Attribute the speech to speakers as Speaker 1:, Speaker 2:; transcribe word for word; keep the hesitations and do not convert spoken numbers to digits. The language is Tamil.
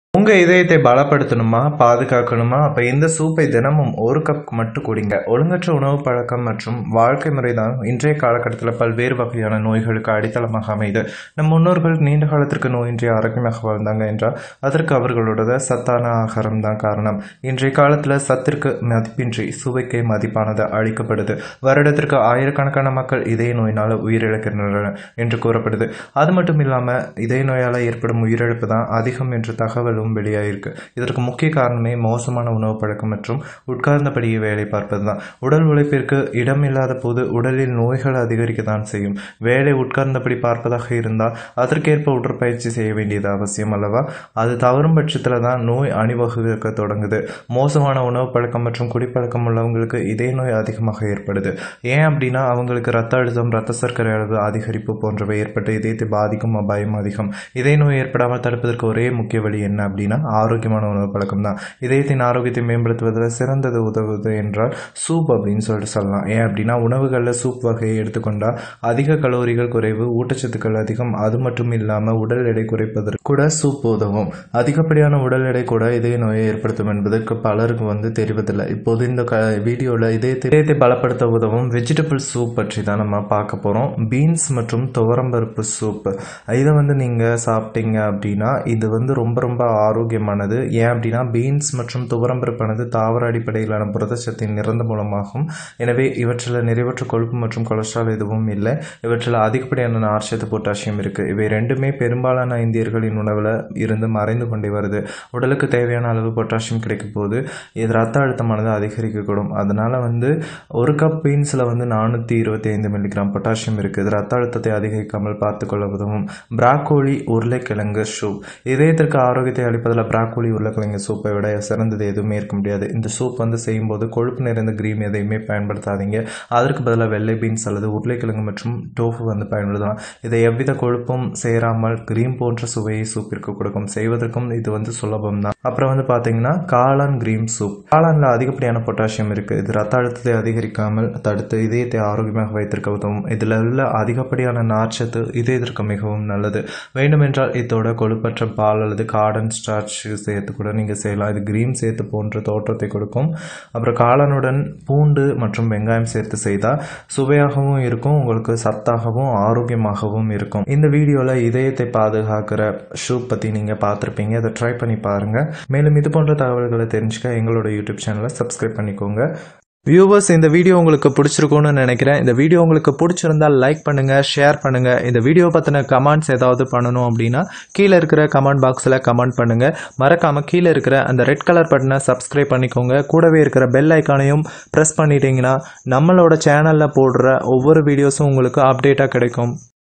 Speaker 1: உங்க இதயத்தை பலப்படுத்தணுமா, பாதுகாக்கணுமா? அப்ப இந்த சூப்பை தினமும் ஒரு கப் மட்டும் குடிங்க. ஒழுங்கற்ற உணவு பழக்கம் மற்றும் வாழ்க்கை முறை தான் இன்றைய காலகட்டத்தில் பல்வேறு வகையான நோய்களுக்கு அடித்தளமாக அமைது. நம் முன்னோர்கள் நீண்ட காலத்திற்கு நோயின்றி ஆரோக்கியமாக வாழ்ந்தாங்க என்றால் அதற்கு அவர்களோட சத்தான ஆகாரம் தான் காரணம். இன்றைய காலத்தில் சத்திற்கு மதிப்பின்றி சுவைக்கே மதிப்பானது அளிக்கப்படுது. வருடத்திற்கு ஆயிரக்கணக்கான மக்கள் இதய நோயினால் உயிரிழக்கின்றனர் என்று கூறப்படுது. அது மட்டும் இல்லாமல் இதய நோயால் ஏற்படும் உயிரிழப்பு தான் அதிகம் என்ற தகவல் வெளியாயிருக்கு. இதற்கு முக்கிய காரணமே மோசமான உணவு பழக்கம் மற்றும் உட்கார்ந்தபடியே வேலை பார்ப்பது தான். உடல் உழைப்பிற்கு இடம் இல்லாத போது உடலில் நோய்கள் அதிகரிக்க தான் செய்யும். வேலை உட்கார்ந்தபடி பார்ப்பதாக இருந்தால் அதற்கேற்ப உடற்பயிற்சி செய்ய வேண்டியது அவசியம் அல்லவா? அது தவறும் பட்சத்தில் தான் நோய் அணிவகுக்க தொடங்குது. மோசமான உணவு பழக்கம் மற்றும் குடிப்பழக்கம் உள்ளவங்களுக்கு இதய நோய் அதிகமாக ஏற்படுது. ஏன் அப்படின்னா அவங்களுக்கு ரத்த அழுத்தம், ரத்த சர்க்கரை அளவு அதிகரிப்பு போன்றவை ஏற்பட்டு இதயத்தை பாதிக்கும் அபாயம் அதிகம். இதய நோய் ஏற்படாமல் தடுப்பதற்கு ஒரே முக்கிய வழி என்ன அப்படின்னா ஆரோக்கியமான உணவு பழக்கம் தான். இதயத்தின் ஆரோக்கியத்தை மேம்படுத்துவதில் சிறந்தது உதவுது என்றால் சூப் அப்படின்னு சொல்லிட்டு சொல்லலாம். ஏன் அப்படின்னா உணவுகளில் சூப் வகையை எடுத்துக்கொண்டால் அதிக கலோரிகள் குறைவு, ஊட்டச்சத்துக்கள் அதிகம். அது மட்டும் இல்லாமல் உடல் எடை குறைப்பதற்கு கூட சூப் உதவும். அதிகப்படியான உடல் எடை கூட இதய நோயை ஏற்படுத்தும் என்பதற்கு பலருக்கு வந்து தெரிவதில்லை. இப்போது இந்த வீடியோவில் இதயத்தை இதயத்தை பலப்படுத்த உதவும் வெஜிடபிள் சூப் பற்றி தான் நம்ம பார்க்க போகிறோம். பீன்ஸ் மற்றும் துவரம்பருப்பு சூப். இதை வந்து நீங்கள் சாப்பிட்டீங்க அப்படின்னா இது வந்து ரொம்ப ரொம்ப ஆரோக்கியமானது. ஏன் அப்படின்னா பீன்ஸ் மற்றும் துவரம்பருப்பானது தாவர அடிப்படையிலான புரதச்சத்தின் நிறந்த மூலமாகும். எனவே இவற்றில் நிறைவற்ற கொழுப்பு மற்றும் கொலஸ்ட்ரால் எதுவும் இல்லை. இவற்றில் அதிகப்படியான நார்ச்சத்து, பொட்டாசியம் இருக்கு. இவை ரெண்டுமே பெரும்பாலான இந்தியர்களின் உணவில் இருந்து மறைந்து கொண்டே வருது. உடலுக்கு தேவையான அளவு பொட்டாசியம் கிடைக்கும் போது இது ரத்த அழுத்தமானது அதிகரிக்கக்கூடும். அதனால வந்து ஒரு கப் பீன்ஸில் வந்து நானூற்றி இருபத்தி ஐந்து மில்லிகிராம் பொட்டாசியம் இருக்குது. ரத்த அழுத்தத்தை அதிகரிக்காமல் பார்த்துக்கொள்ள உதவும். பிராக்கோலி உருளைக்கிழங்கு சூப். இதயத்திற்கு ஆரோக்கியத்தை அளிப்பதில் பிராக்கோலி உருளைக்கிழங்கு சூப்பை விட சிறந்தது எதுவுமே இருக்க முடியாது. இந்த சூப் வந்து செய்யும்போது கொழுப்பு நிறைந்த கிரீம் எதையுமே பயன்படுத்தாதீங்க. அதற்கு பதிலாக வெள்ளை பீன்ஸ் அல்லது உருளைக்கிழங்கு மற்றும் டோஃபு வந்து பயன்படுத்தலாம். இதை எவ்வித கொழுப்பும் சேராமல் கிரீம் போன்ற சுவையை சூப்பிற்கு கொடுக்கும். செய்வதற்கும் இது வந்து சுலபம் தான். அப்புறம் வந்து பார்த்தீங்கன்னா காளான் கிரீம் சூப். காளானில் அதிகப்படியான பொட்டாசியம் இருக்கு. இது ரத்த அழுத்தத்தை அதிகரிக்காமல் தடுத்து இதயத்தை ஆரோக்கியமாக வைத்திருக்க உதவும். இதில் உள்ள அதிகப்படியான நார்ச்சத்து இதயத்திற்கு மிகவும் நல்லது. வேண்டுமென்றால் இதோட கொழுப்பற்ற பால் அல்லது கார்டன் ஸ்டார்ச் சேர்த்து கூட நீங்கள் செய்யலாம். இது கிரீம் சேர்த்து போன்ற தோற்றத்தை கொடுக்கும். அப்புறம் காளானுடன் பூண்டு மற்றும் வெங்காயம் சேர்த்து செய்தால் சுவையாகவும் இருக்கும், உங்களுக்கு சத்தாகவும் ஆரோக்கியமாகவும் இருக்கும். இந்த வீடியோவில் இதயத்தை பாதுகாக்கிற சூப் பற்றி நீங்கள் பார்த்துருப்பீங்க. அதை ட்ரை பண்ணி பாருங்கள். மேலும் இது போன்ற தகவல்களை தெரிஞ்சுக்க எங்களோட யூடியூப் சேனலை சப்ஸ்கிரைப் பண்ணிக்கோங்க. வியூவர்ஸ், இந்த வீடியோ உங்களுக்கு பிடிச்சிருக்கும்னு நினைக்கிறேன். இந்த வீடியோ உங்களுக்கு பிடிச்சிருந்தால் லைக் பண்ணுங்க, ஷேர் பண்ணுங்க. இந்த வீடியோ பற்றின கமெண்ட்ஸ் ஏதாவது பண்ணணும் அப்படின்னா கீழே இருக்கிற கமெண்ட் பாக்ஸில் கமெண்ட் பண்ணுங்க. மறக்காம கீழே இருக்கிற அந்த ரெட் கலர் பட்டனை சப்ஸ்கிரைப் பண்ணிக்கோங்க. கூடவே இருக்கிற பெல் ஐக்கானையும் ப்ரெஸ் பண்ணிட்டீங்கன்னா நம்மளோட சேனலில் போடுற ஒவ்வொரு வீடியோஸும் உங்களுக்கு அப்டேட்டாக கிடைக்கும்.